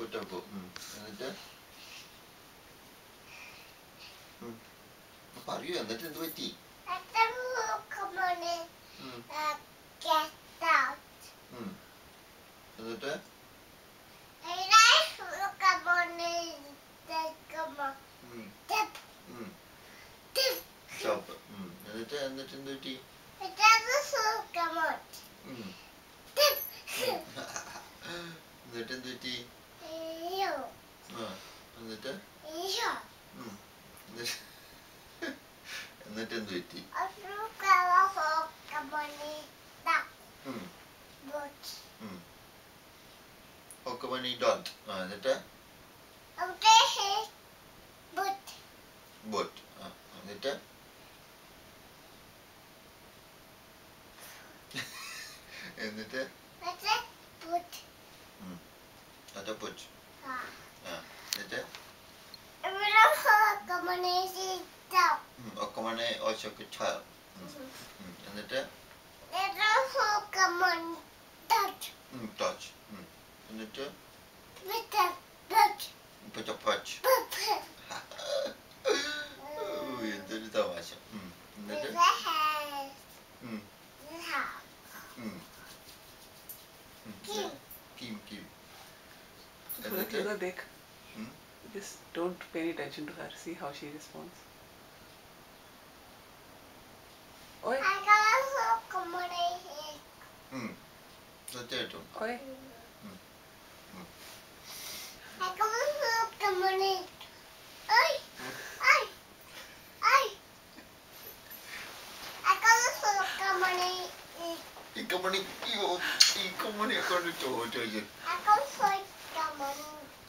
Putabo. എന്നിട്ട് പറയൂ എന്നിട്ട് എന്ത് പറ്റി? എന്നിട്ട് സ്റ്റോപ്പ്. എന്നിട്ട് എന്ത് പറ്റി? എന്നിട്ട് എന്ത് പറ്റി? എന്നിട്ട് എന്നിട്ട് എന്ത് പറ്റി? Hokamani dot. എന്നിട്ട് boat. എന്നിട്ട് എന്നിട്ട് അതാ put. എന്നിട്ട് Hokamani also could child. എന്നിട്ട് touch. എന്നിട്ട് put a patch. എന്തൊരു തമാശ. എന്നിട്ട് Kim. Dekh. Just don't pay any attention to her. See how she responds. Oi. സത്യമായിട്ടും Oi. ഈ കമ്മണി കൊണ്ട് ചോദിച്ചു